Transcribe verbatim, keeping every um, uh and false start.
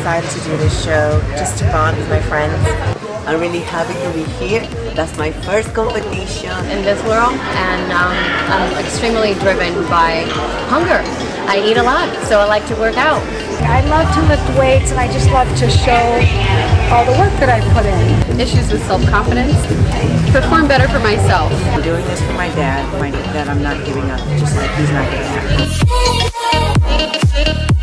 decided to do this show just to bond with my friends. I'm really happy to be here. That's my first competition in this world, and um, I'm extremely driven by hunger. I eat a lot, so I like to work out. I love to lift weights, and I just love to show all the work that I put in. Issues with self-confidence, perform better for myself. I'm doing this for my dad, my, that I'm not giving up, just like he's not giving up.